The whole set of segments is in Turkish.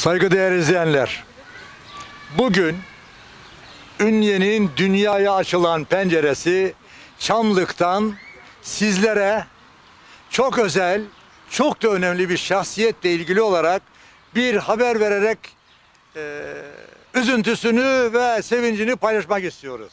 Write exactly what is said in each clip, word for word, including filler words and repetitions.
Saygıdeğer izleyenler, bugün Ünye'nin dünyaya açılan penceresi Çamlık'tan sizlere çok özel, çok da önemli bir şahsiyetle ilgili olarak bir haber vererek e, üzüntüsünü ve sevincini paylaşmak istiyoruz.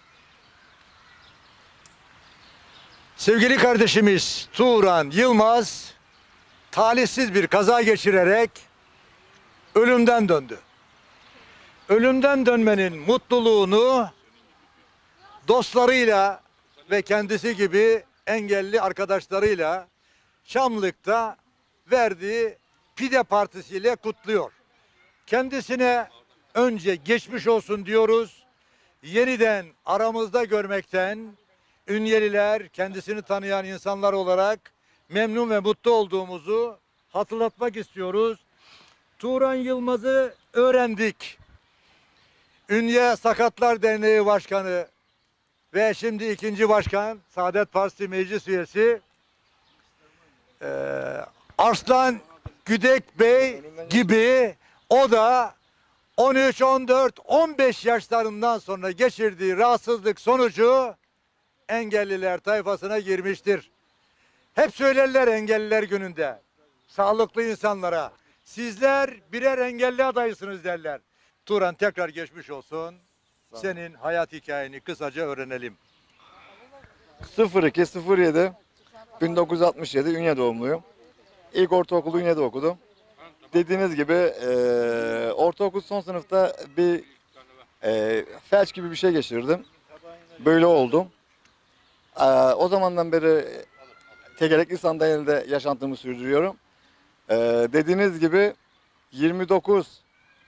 Sevgili kardeşimiz Turan Yılmaz talihsiz bir kaza geçirerek ölümden döndü. Ölümden dönmenin mutluluğunu dostlarıyla ve kendisi gibi engelli arkadaşlarıyla Çamlık'ta verdiği pide partisiyle kutluyor. Kendisine önce geçmiş olsun diyoruz. Yeniden aramızda görmekten Ünyeliler, kendisini tanıyan insanlar olarak memnun ve mutlu olduğumuzu hatırlatmak istiyoruz. Turan Yılmaz'ı öğrendik. Ünye Sakatlar Derneği Başkanı ve şimdi ikinci başkan, Saadet Partisi Meclis Üyesi e, Arslan Güdek Bey gibi o da on üç, on dört, on beş yaşlarından sonra geçirdiği rahatsızlık sonucu engelliler tayfasına girmiştir. Hep söylerler engelliler gününde sağlıklı insanlara, sizler birer engelli adayısınız derler. Turan tekrar geçmiş olsun. Senin hayat hikayeni kısaca öğrenelim. sıfır iki sıfır yedi bin dokuz yüz altmış yedi Ünye doğumluyum. İlk ortaokulu Ünye'de okudum. Dediğiniz gibi e, ortaokul son sınıfta bir e, felç gibi bir şey geçirdim. Böyle oldum. E, o zamandan beri tekerlekli sandalyede yaşantımı sürdürüyorum. E, dediğiniz gibi yirmi dokuz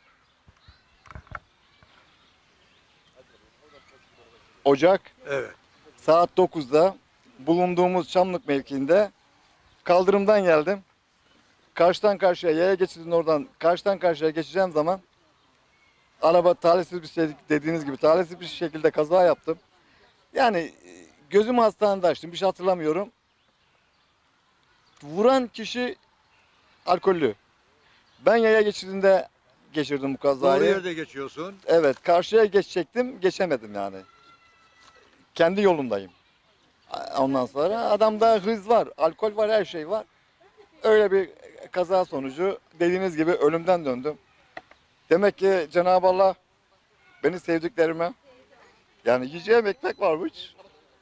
Ocak Evet. saat dokuzda bulunduğumuz Çamlık mevkiinde kaldırımdan geldim. Karşıdan karşıya yaya geçidinin oradan karşıdan karşıya geçeceğim zaman araba talihsiz bir şey, dediğiniz gibi talihsiz bir şekilde kaza yaptım. Yani gözümü hastanede açtım, bir şey hatırlamıyorum. Vuran kişi alkollü. Ben yaya geçidinde geçirdim bu kazayı. Doğru yerde geçiyorsun. Evet, karşıya geçecektim, geçemedim yani. Kendi yolumdayım. Ondan sonra adamda hız var, alkol var, her şey var. Öyle bir kaza sonucu dediğiniz gibi ölümden döndüm. Demek ki Cenab-ı Allah beni sevdiklerime, yani yiyeceğim ekmek varmış.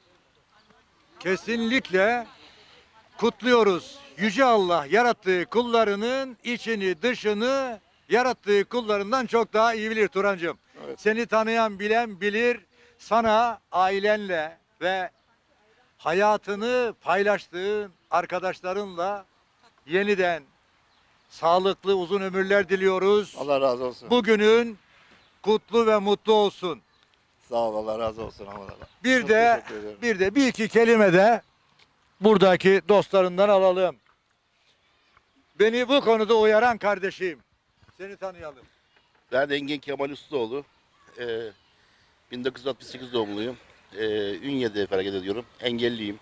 Kesinlikle kutluyoruz. Yüce Allah yarattığı kullarının içini dışını yarattığı kullarından çok daha iyi bilir Turancığım. Evet. Seni tanıyan bilen bilir. Sana ailenle ve hayatını paylaştığın arkadaşlarınla yeniden sağlıklı uzun ömürler diliyoruz. Allah razı olsun. Bugünün kutlu ve mutlu olsun. Sağ ol, Allah razı olsun. Allah. Bir Çok de teşekkür ederim. bir de bir iki kelime de buradaki dostlarından alalım. Beni bu konuda uyaran kardeşim. Seni tanıyalım. Ben Engin Kemal Ustaoğlu. Ee, bin dokuz yüz altmış sekiz doğumluyum. Ee, Ünye'de feragat ediyorum. Engelliyim.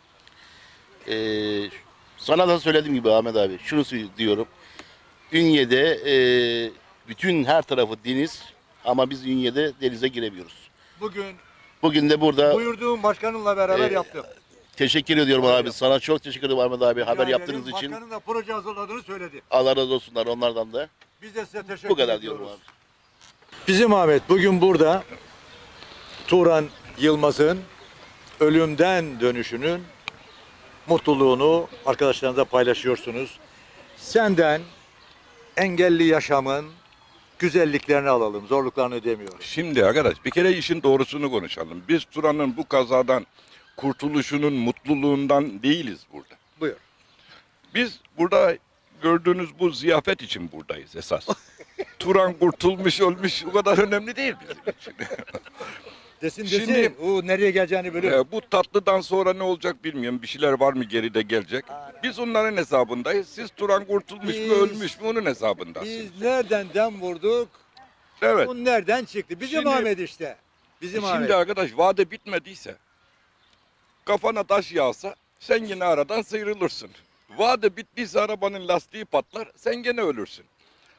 Ee, sana da söylediğim gibi Ahmet abi, şunu diyorum. Ünye'de e, bütün her tarafı deniz ama biz Ünye'de denize giremiyoruz. Bugün Bugün de burada buyurduğum başkanınla beraber Ee, yaptım. teşekkür ediyorum Rica abi. ederim. Sana çok teşekkür ederim Ahmet abi. Haber Rica yaptığınız ederim. için. Başkanın da proje hazırladığını söyledi. Allah razı olsunlar onlardan da. Biz de size teşekkür Bu kadar ediyoruz. diyorum abi. Bizim Ahmet bugün burada Turan Yılmaz'ın ölümden dönüşünün mutluluğunu arkadaşlarınızla paylaşıyorsunuz. Senden engelli yaşamın güzelliklerini alalım, zorluklarını demiyoruz. Şimdi arkadaş bir kere işin doğrusunu konuşalım. Biz Turan'ın bu kazadan kurtuluşunun mutluluğundan değiliz burada. Buyur. Biz burada gördüğünüz bu ziyafet için buradayız esas. Turan kurtulmuş ölmüş o kadar önemli değil bizim için. Desin desin, Şimdi- o nereye geleceğini bilir. Ee, bu tatlıdan sonra ne olacak bilmiyorum. Bir şeyler var mı geride gelecek. Biz onların hesabındayız. Siz Turan kurtulmuş Biz- mu ölmüş mü onun hesabındasınız. Biz nereden dem vurduk, Evet. o nereden çıktı? Bizim Şimdi- Ahmet işte. Bizim Şimdi Ahmet. arkadaş vade bitmediyse kafana taş yağsa sen yine aradan sıyrılırsın. Vade bittiyse arabanın lastiği patlar sen gene ölürsün.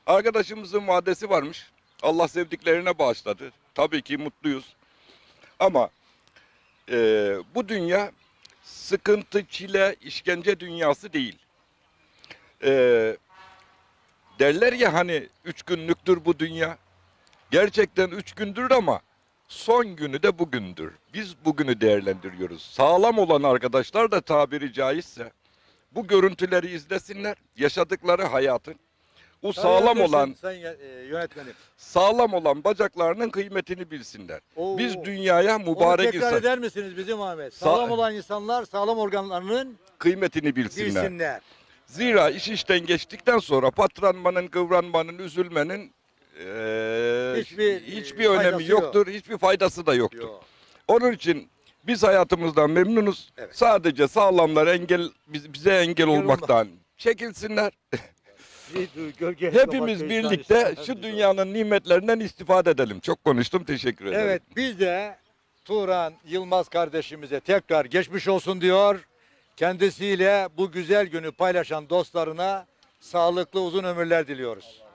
Arkadaşımızın vadesi varmış. Allah sevdiklerine bağışladı. Tabii ki mutluyuz. Ama e, bu dünya sıkıntı, çile, işkence dünyası değil. E, derler ya hani üç günlüktür bu dünya. Gerçekten üç gündür ama son günü de bugündür. Biz bugünü değerlendiriyoruz. Sağlam olan arkadaşlar da tabiri caizse bu görüntüleri izlesinler. Yaşadıkları hayatın. O sağlam olan, Sayın e, yönetmenim. sağlam olan bacaklarının kıymetini bilsinler. Oo. Biz dünyaya Onu mübarek tekrar insan eder misiniz bizim Ahmet? Sa- Sağlam olan insanlar sağlam organlarının kıymetini bilsinler. bilsinler. Zira iş işten geçtikten sonra patranmanın, kıvranmanın, üzülmenin eee, Hiçbir, hiçbir, e, önemi faydası yok. yoktur, hiçbir faydası da yoktur. Yok. Onun için biz hayatımızdan memnunuz. Evet. Sadece sağlamlar engel biz- bize engel olma. olmaktan çekilsinler. Gölge Hepimiz birlikte şu dünyanın nimetlerinden istifade edelim. Çok konuştum, teşekkür ederim. Evet, biz de Turan Yılmaz kardeşimize tekrar geçmiş olsun diyor. Kendisiyle bu güzel günü paylaşan dostlarına sağlıklı uzun ömürler diliyoruz.